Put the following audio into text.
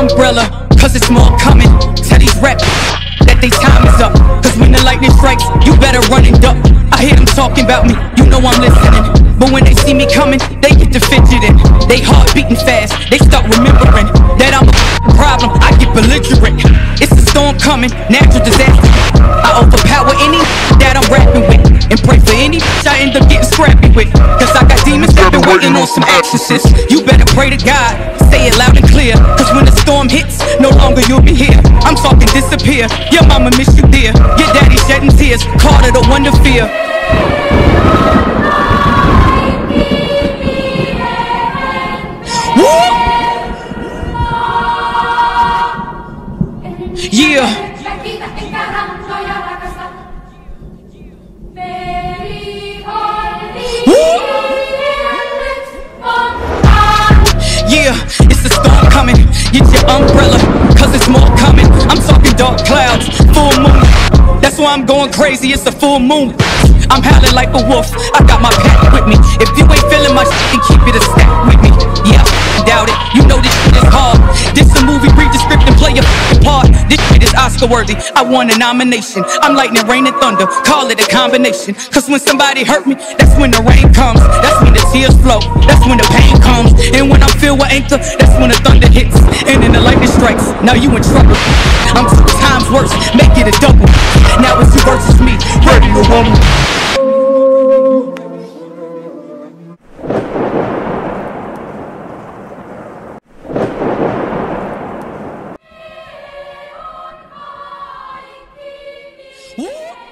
umbrella, cause it's more coming. Tell these rap that they time is up, cause when the lightning strikes, you better run and duck. I hear them talking about me, you know I'm listening, but when they see me coming, they get to fidgeting. They heart beating fast, they start remembering that I'm a problem, I get belligerent. It's a storm coming, natural disaster. I overpower any that I'm rapping with, and pray for any I end up getting scrappy with, cause I got demons that been waiting on some exorcists. You better pray to God, say it loud and clear, cause when the storm hits, no longer you'll be here. I'm talking disappear, your mama miss you dear, your daddy shedding tears, called it a wonder fear. Woo! Yeah. Yeah, it's a storm coming, get your umbrella, cause it's more coming. I'm talking dark clouds, full moon, that's why I'm going crazy, it's a full moon. I'm howling like a wolf, I got my pack with me. If you ain't feeling my shit, then keep it a stack with me. Yeah, doubt it, you know this shit is hard. This a movie, read the script and play a part. This shit is Oscar worthy, I won a nomination. I'm lightning, rain and thunder, call it a combination. Cause when somebody hurt me, that's when the rain comes. That's when the tears flow, that's when the pain comes. And when I'm filled with anger, that's when the thunder hits. And then the lightning strikes, now you in trouble. I'm 2 times worse, make it a double. Now it's you versus me, ready to rumble. Woo!